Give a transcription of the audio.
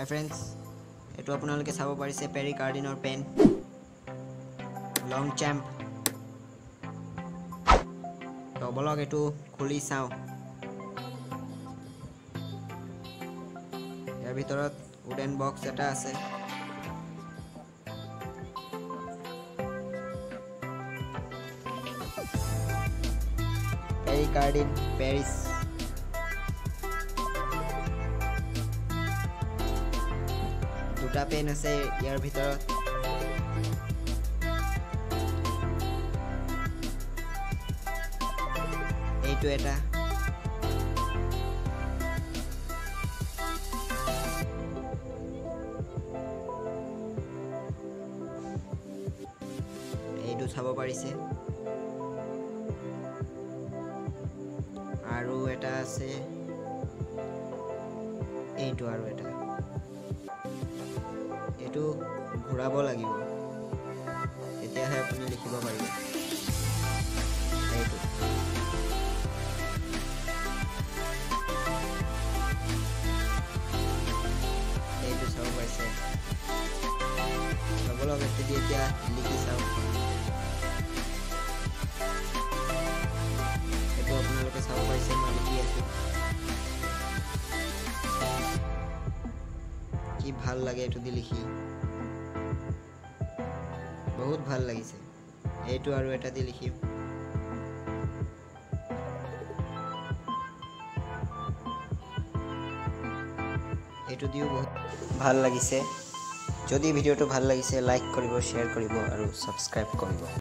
friends এটো আপোনালোকে চাব পাৰিছে পেৰিকাৰ্ডিনৰ পেন লং চ্যাম্প তো বলক এটো খুলি চাও ইয়াৰ ভিতৰত উডেন বক্স এটা আছে পেৰিকাৰ্ডিন পেৰিছ দুটা পেন আছে ইয়াৰ ভিতৰত এইটো এটা এইটো চাব পাৰিছে আৰু এটা আছে এইটো আৰু এটা এটো ঘূৰাব লাগিব এতিয়াহে আপুনি লিখিব পাৰিব এইটো এইটো চাব পাৰিছে চাবলৈ এটো দি এতিয়া লিখি চাও এটো আপোনালোকে চাব পাৰিছে মই লিখি আছো কি ভাল লাগে এটো দি লিখি বহুত ভাল লাগিছে এইটো আৰু এটা দি লিখিম এইটো দিও বহুত ভাল লাগিছে যদি ভিডিওটো ভাল লাগিছে লাইক কৰিব শেয়াৰ কৰিব আৰু সাবস্ক্ৰাইব কৰিব